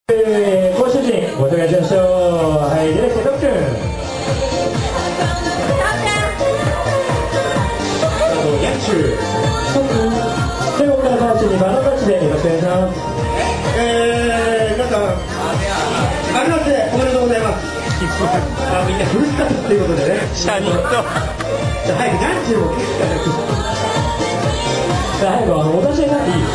ご主人ご紹介しましょう。はい、では徳君、ヤンチュー中国からバーチにバナバチでよろしくお願いします。 皆さんありましておめでとうございます。みんな古かったということでね、 シャニとじゃあ早くヤンチューを最後お出しになっていい？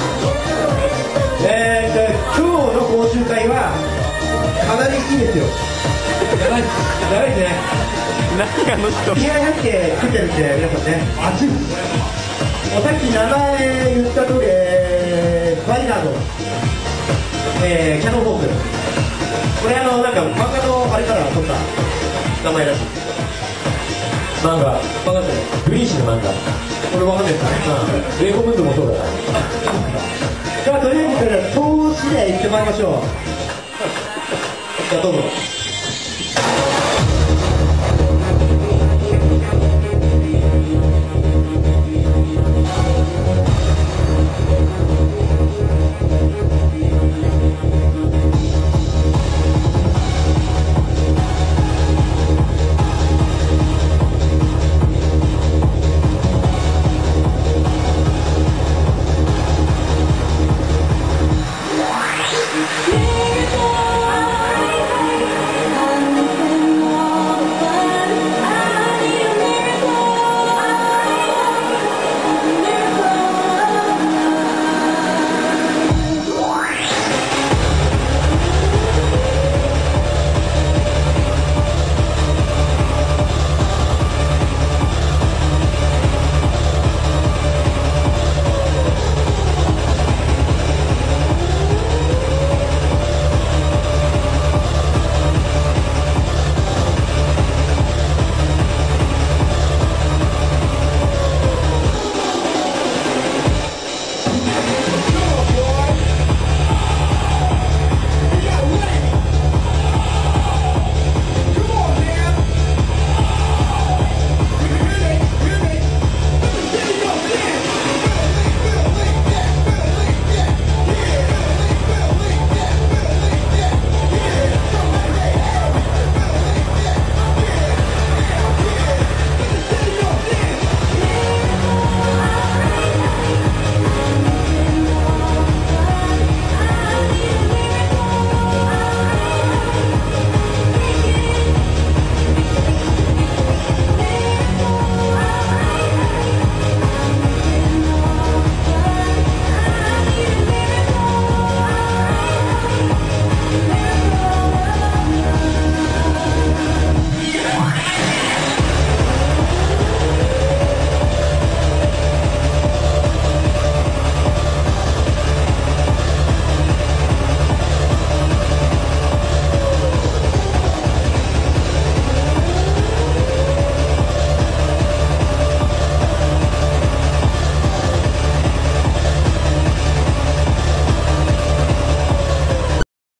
今日の講習会はかなりいいですよ。やばいですね。 何あの人気合い入って作ってるんで皆さんね、熱いです。さっき名前言った通り、ファイナード、キャノンフォーク、これなんか漫画のあれから取った名前らしい。 漫画じゃない、グリーシュの漫画。 これわかんないですかね。 レゴムンドもそうだな。 じゃあとりあえず投資で行ってまいりましょう。じゃあどうぞ。